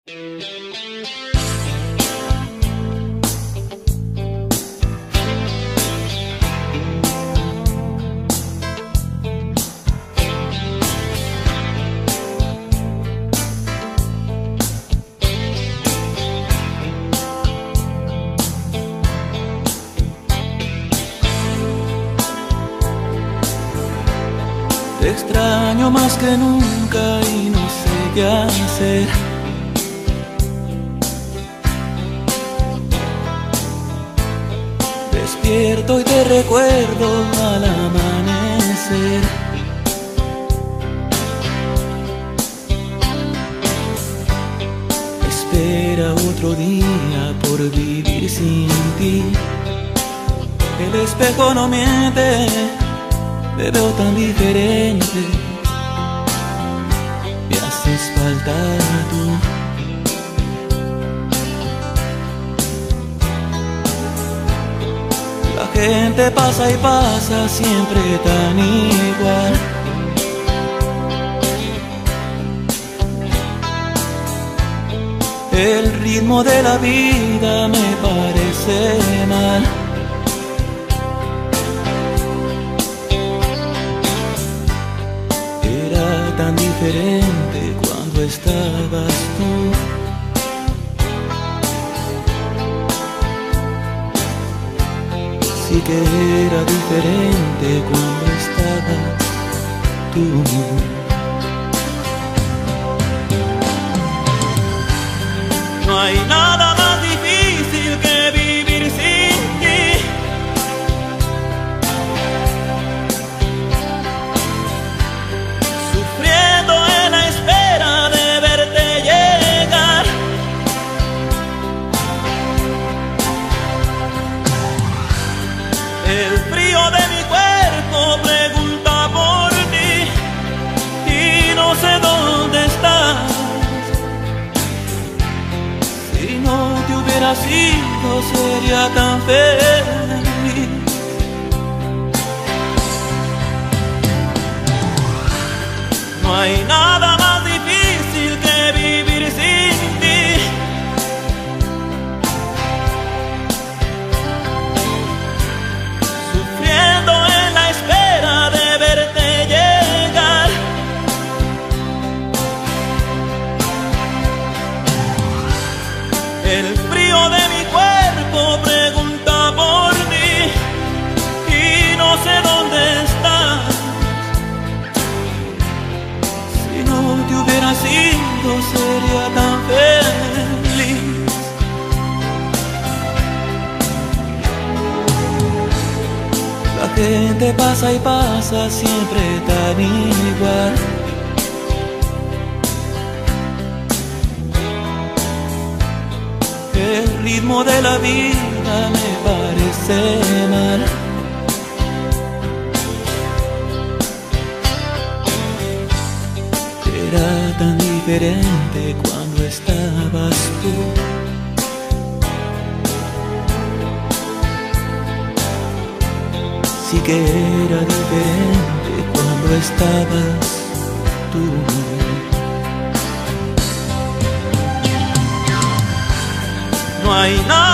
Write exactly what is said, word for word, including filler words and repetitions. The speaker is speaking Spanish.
Te extraño más que nunca y no sé qué hacer. Despierto y te recuerdo al amanecer. Espera otro día por vivir sin ti. El espejo no miente, te veo tan diferente. Me haces falta tú. La gente pasa y pasa siempre tan igual. El ritmo de la vida me parece mal. Tan diferente cuando estabas tú. Sí que era diferente cuando estabas tú. No hay nada más difícil que vivir sin ti. El frío de mi cuerpo pregunta por ti y no sé dónde estás. Si no te hubieras ido sería tan feliz. No hay nada más difícil que vivir sin ti. El frío de mi cuerpo pregunta por ti y no sé dónde estás. Si no te hubieras ido sería tan feliz. La gente pasa y pasa siempre tan igual. El ritmo de la vida me parece mal. Era tan diferente cuando estabas tú. Sí que era diferente cuando estabas tú. No hay nada